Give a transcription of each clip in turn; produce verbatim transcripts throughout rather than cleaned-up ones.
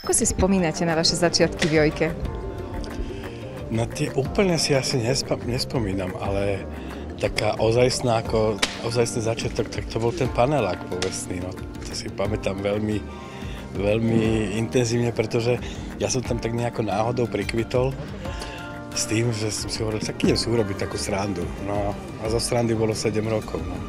Ako si spomínate na vaše začiatky v Jojke? Na tie úplne si asi nespa- nespomínam, ale taká ozajstná, ako ozajstný začiatok, tak to bol ten panelák povestný. No, to si pamätám veľmi, veľmi intenzívne, pretože ja som tam tak nejako náhodou prikvitol s tým, že som si hovoril, tak idem si urobiť takú srandu. No a zo srandy bolo sedem rokov. No.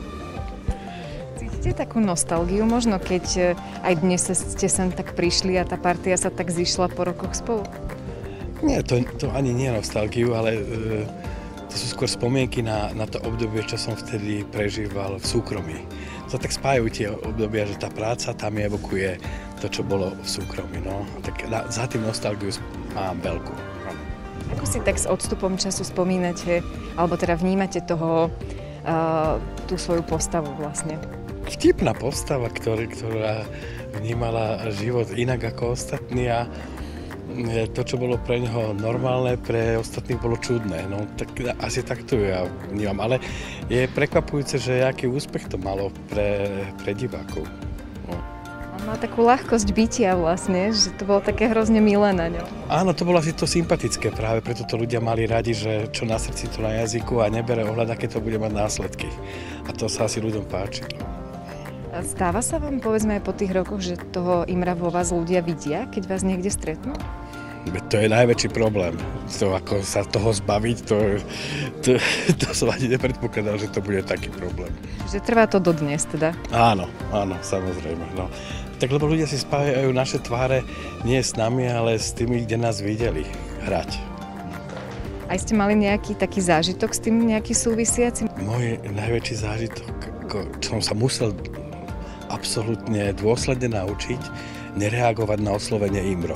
Cítite takú nostalgiu možno, keď aj dnes ste sem tak prišli a tá partia sa tak zišla po rokoch spolu? Nie, to, to ani nie je nostalgiu, ale e, to sú skôr spomienky na, na to obdobie, čo som vtedy prežíval v súkromí. To tak spájajú tie obdobia, že tá práca tam evokuje to, čo bolo v súkromí. No. Tak na, za tým nostalgiu mám veľkú. No. Ako si tak s odstupom času spomínate, alebo teda vnímate toho, uh, tú svoju postavu vlastne? Vtipná postava, ktorý, ktorá vnímala život inak ako ostatní a to, čo bolo pre neho normálne, pre ostatných bolo čudné. No tak asi takto ja vnímam, ale je prekvapujúce, že aký úspech to malo pre, pre divákov. No. On mal takú ľahkosť bytia vlastne, že to bolo také hrozne milé na ňom. Áno, to bolo asi to sympatické, práve preto to ľudia mali radi, že čo na srdci, to na jazyku a nebere ohľad, aké to bude mať následky. A to sa asi ľuďom páči. Stáva sa vám, povedzme aj po tých rokoch, že toho Imra vo vás ľudia vidia, keď vás niekde stretnú? To je najväčší problém. To, ako sa toho zbaviť, to, to, to som ani nepredpokladal, že to bude taký problém. Že trvá to dodnes teda? Áno, áno, samozrejme. No. Tak lebo ľudia si spájajú naše tváre nie s nami, ale s tými, kde nás videli hrať. Aj ste mali nejaký taký zážitok s tým nejaký súvisiaci? Môj najväčší zážitok, čo som sa musel absolútne dôsledne naučiť, nereagovať na oslovenie Imro.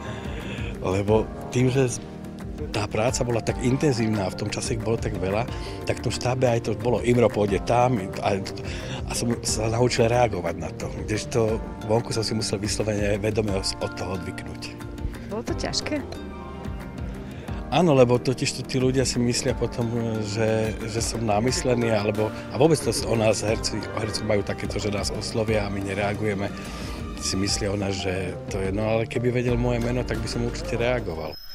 Lebo tým, že tá práca bola tak intenzívna a v tom čase ich bolo tak veľa, tak v tom štábe aj to bolo Imro pôjde tam a, a som sa naučil reagovať na to. Kdežto vonku som si musel vyslovene vedome od toho odvyknúť. Bolo to ťažké? Áno, lebo totiž tí ľudia si myslia potom, že, že som námyslený, alebo a vôbec to o nás herci, herci majú takéto, že nás oslovia a my nereagujeme. Si myslia o nás, že to je, no ale keby vedel moje meno, tak by som určite reagoval.